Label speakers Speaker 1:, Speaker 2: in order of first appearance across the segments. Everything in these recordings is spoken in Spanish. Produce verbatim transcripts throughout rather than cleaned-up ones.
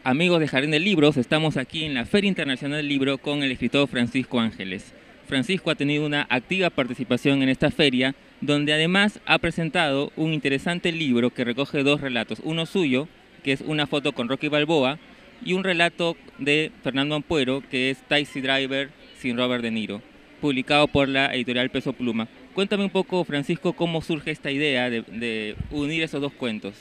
Speaker 1: Amigos de Jardín de Libros, estamos aquí en la Feria Internacional del Libro con el escritor Francisco Ángeles. Francisco ha tenido una activa participación en esta feria, donde además ha presentado un interesante libro que recoge dos relatos. Uno suyo, que es una foto con Rocky Balboa, y un relato de Fernando Ampuero, que es Taxi Driver sin Robert De Niro, publicado por la editorial Peso Pluma. Cuéntame un poco, Francisco, cómo surge esta idea de, de unir esos dos cuentos.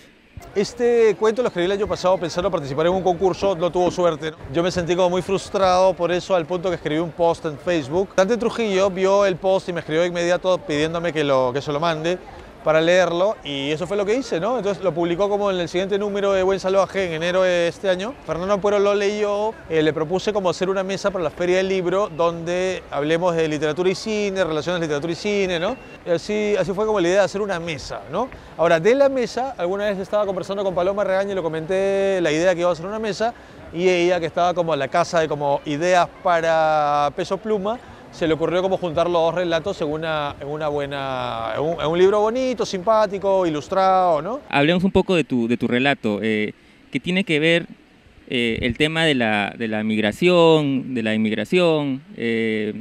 Speaker 2: Este cuento lo escribí el año pasado pensando participar en un concurso, no tuvo suerte, ¿no? Yo me sentí como muy frustrado por eso, al punto que escribí un post en Facebook. Dante Trujillo vio el post y me escribió de inmediato pidiéndome que, lo, que se lo mande para leerlo, y eso fue lo que hice, ¿no? Entonces lo publicó como en el siguiente número de Buen Salvaje en enero de este año. Fernando Ampuero lo leyó, eh, le propuse como hacer una mesa para la Feria del Libro donde hablemos de literatura y cine, relaciones literatura y cine, ¿no? Y así, así fue como la idea de hacer una mesa, ¿no? Ahora, de la mesa, alguna vez estaba conversando con Paloma Regaño y le comenté la idea que iba a hacer una mesa, y ella, que estaba como en la casa de como ideas para Peso Pluma, se le ocurrió como juntar los dos relatos en una, en una buena, en un, en un libro bonito, simpático, ilustrado, ¿no?
Speaker 1: Hablemos un poco de tu, de tu relato, eh, que tiene que ver eh, el tema de la, de la migración, de la inmigración, eh,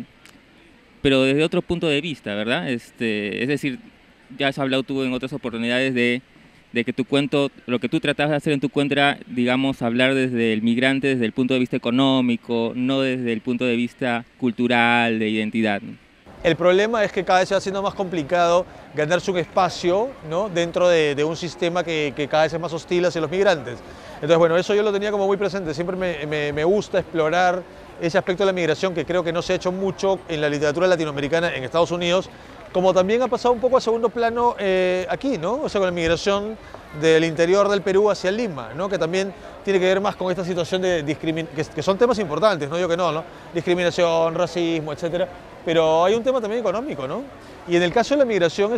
Speaker 1: pero desde otro punto de vista, ¿verdad? Este, es decir, ya has hablado tú en otras oportunidades de, de que tu cuento, lo que tú tratabas de hacer en tu cuento era, digamos, hablar desde el migrante, desde el punto de vista económico, no desde el punto de vista cultural, de identidad.
Speaker 2: El problema es que cada vez se va haciendo más complicado ganarse un espacio, ¿no? Dentro de, de un sistema que, que cada vez es más hostil hacia los migrantes. Entonces, bueno, eso yo lo tenía como muy presente. Siempre me, me, me gusta explorar ese aspecto de la migración, que creo que no se ha hecho mucho en la literatura latinoamericana en Estados Unidos, como también ha pasado un poco a segundo plano eh, aquí, ¿no? O sea, con la migración del interior del Perú hacia Lima, ¿no? Que también tiene que ver más con esta situación de discriminación, que, que son temas importantes, no digo que no, ¿no? Discriminación, racismo, etcétera, pero hay un tema también económico, ¿no? Y en el caso de la migración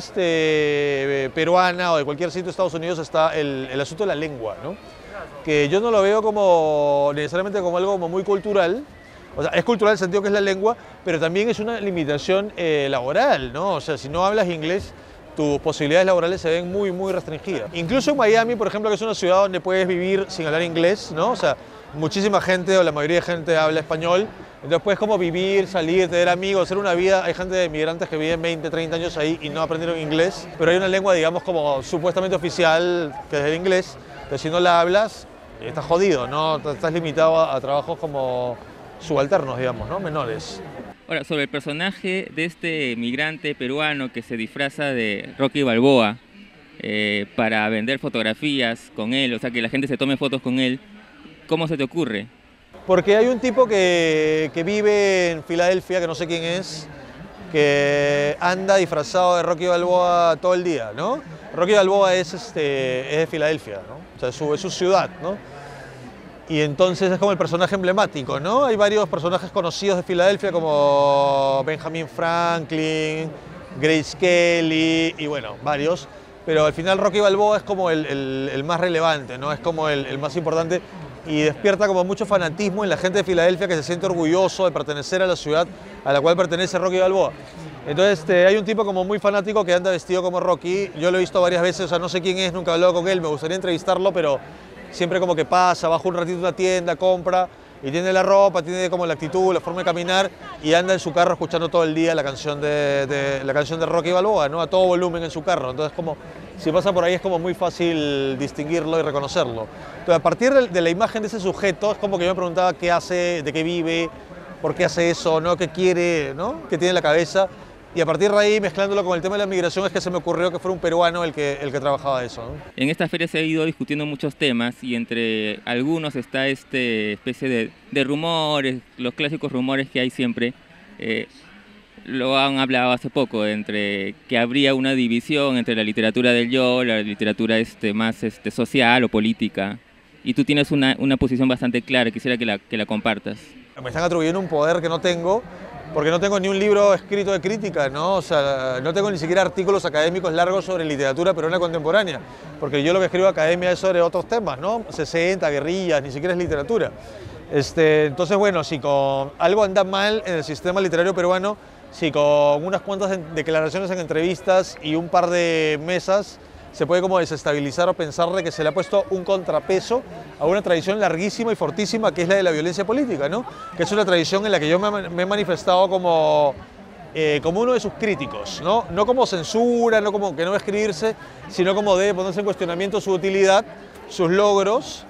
Speaker 2: este, peruana o de cualquier sitio de Estados Unidos está el, el asunto de la lengua, ¿no? Que yo no lo veo como necesariamente como algo como muy cultural. O sea, es cultural en el sentido que es la lengua, pero también es una limitación eh, laboral, ¿no? O sea, si no hablas inglés, tus posibilidades laborales se ven muy, muy restringidas. Incluso en Miami, por ejemplo, que es una ciudad donde puedes vivir sin hablar inglés, ¿no? O sea, muchísima gente, o la mayoría de gente, habla español. Entonces puedes como vivir, salir, tener amigos, hacer una vida. Hay gente de migrantes que viven veinte, treinta años ahí y no aprendieron inglés, pero hay una lengua, digamos, como supuestamente oficial, que es el inglés, pero si no la hablas, estás jodido, ¿no? Estás limitado a, a trabajos como subalternos, digamos, ¿no? Menores.
Speaker 1: Ahora, sobre el personaje de este migrante peruano que se disfraza de Rocky Balboa eh, para vender fotografías con él, o sea, que la gente se tome fotos con él, ¿cómo se te ocurre?
Speaker 2: Porque hay un tipo que, que vive en Filadelfia, que no sé quién es, que anda disfrazado de Rocky Balboa todo el día, ¿no? Rocky Balboa es, este, es de Filadelfia, ¿no? O sea, es su, es su ciudad, ¿no? Y entonces es como el personaje emblemático, ¿no? Hay varios personajes conocidos de Filadelfia como Benjamin Franklin, Grace Kelly y bueno, varios. Pero al final Rocky Balboa es como el, el, el más relevante, ¿no? Es como el, el más importante y despierta como mucho fanatismo en la gente de Filadelfia, que se siente orgulloso de pertenecer a la ciudad a la cual pertenece Rocky Balboa. Entonces este, hay un tipo como muy fanático que anda vestido como Rocky. Yo lo he visto varias veces, o sea, no sé quién es, nunca he hablado con él, me gustaría entrevistarlo, pero siempre como que pasa, baja un ratito a una tienda, compra y tiene la ropa, tiene como la actitud, la forma de caminar y anda en su carro escuchando todo el día la canción de, de, la canción de Rocky Balboa, ¿no? A todo volumen en su carro. Entonces como, si pasa por ahí es como muy fácil distinguirlo y reconocerlo. Entonces a partir de, de la imagen de ese sujeto es como que yo me preguntaba qué hace, de qué vive, por qué hace eso, ¿no? Qué quiere, ¿no? Qué tiene en la cabeza. Y a partir de ahí, mezclándolo con el tema de la migración, es que se me ocurrió que fuera un peruano el que, el que trabajaba eso, ¿no?
Speaker 1: En esta feria se ha ido discutiendo muchos temas y entre algunos está este especie de, de rumores, los clásicos rumores que hay siempre. Eh, lo han hablado hace poco, entre que habría una división entre la literatura del yo, la literatura este, más este, social o política. Y tú tienes una, una posición bastante clara, quisiera que la, que la compartas.
Speaker 2: Me están atribuyendo un poder que no tengo, porque no tengo ni un libro escrito de crítica, ¿no? O sea, no tengo ni siquiera artículos académicos largos sobre literatura peruana contemporánea, porque yo lo que escribo en academia es sobre otros temas, ¿no? sesenta, guerrillas, ni siquiera es literatura. Este, entonces, bueno, si con algo anda mal en el sistema literario peruano, si con unas cuantas declaraciones en entrevistas y un par de mesas se puede como desestabilizar o pensar de que se le ha puesto un contrapeso a una tradición larguísima y fortísima que es la de la violencia política, ¿no? Que es una tradición en la que yo me, me he manifestado como, eh, como uno de sus críticos, ¿no? No como censura, no como que no debe escribirse, sino como debe ponerse en cuestionamiento su utilidad, sus logros,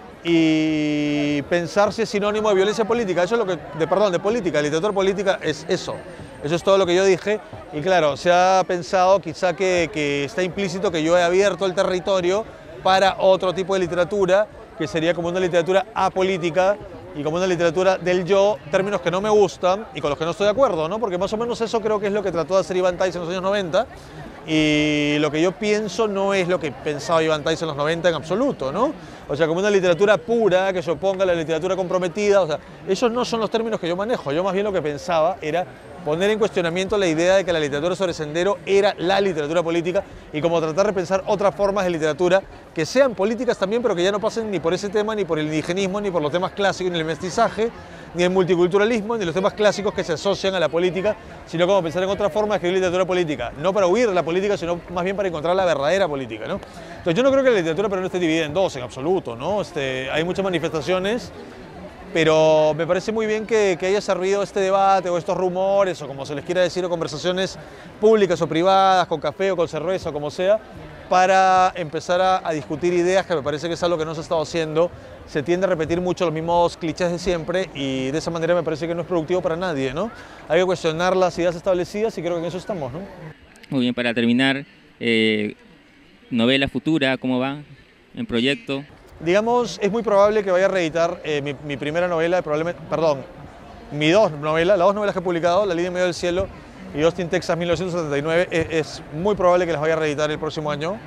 Speaker 2: y pensar si es sinónimo de violencia política. Eso es lo que, de, perdón, de política, literatura política es eso. Eso es todo lo que yo dije y claro, se ha pensado quizá que, que está implícito que yo he abierto el territorio para otro tipo de literatura, que sería como una literatura apolítica y como una literatura del yo, términos que no me gustan y con los que no estoy de acuerdo, ¿no? Porque más o menos eso creo que es lo que trató de hacer Iván Tais en los años noventa. Y lo que yo pienso no es lo que pensaba Iván Tais en los noventa en absoluto, ¿no? O sea, como una literatura pura que se oponga a la literatura comprometida, o sea, esos no son los términos que yo manejo. Yo más bien lo que pensaba era poner en cuestionamiento la idea de que la literatura sobre Sendero era la literatura política y como tratar de pensar otras formas de literatura que sean políticas también, pero que ya no pasen ni por ese tema, ni por el indigenismo, ni por los temas clásicos, ni el mestizaje, ni el multiculturalismo, ni los temas clásicos que se asocian a la política, sino como pensar en otra forma de escribir literatura política, no para huir de la política, sino más bien para encontrar la verdadera política, ¿no? Entonces yo no creo que la literatura peruana esté dividida en dos, en absoluto, ¿no? Este, hay muchas manifestaciones, pero me parece muy bien que, que haya servido este debate o estos rumores, o como se les quiera decir, o conversaciones públicas o privadas, con café o con cerveza o como sea, para empezar a, a discutir ideas, que me parece que es algo que no se ha estado haciendo. Se tiende a repetir mucho los mismos clichés de siempre y de esa manera me parece que no es productivo para nadie, ¿no? Hay que cuestionar las ideas establecidas y creo que en eso estamos, ¿no?
Speaker 1: Muy bien, para terminar, eh, novela futura, ¿cómo va? ¿En proyecto?
Speaker 2: Digamos, es muy probable que vaya a reeditar eh, mi, mi primera novela, probablemente, perdón, mis dos novelas, las dos novelas que he publicado, La línea en medio del cielo y Austin, Texas, mil novecientos setenta y nueve, es, es muy probable que las vaya a reeditar el próximo año.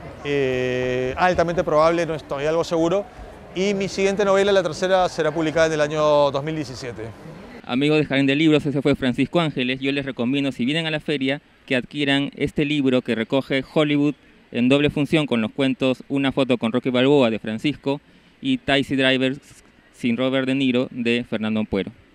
Speaker 2: Eh, altamente probable, no estoy algo seguro. Y mi siguiente novela, la tercera, será publicada en el año dos mil diecisiete.
Speaker 1: Amigos de Jardín de Libros, ese fue Francisco Ángeles. Yo les recomiendo, si vienen a la feria, que adquieran este libro que recoge Hollywood en doble función con los cuentos Una foto con Rocky Balboa de Francisco y Taxi Driver sin Robert De Niro de Fernando Ampuero.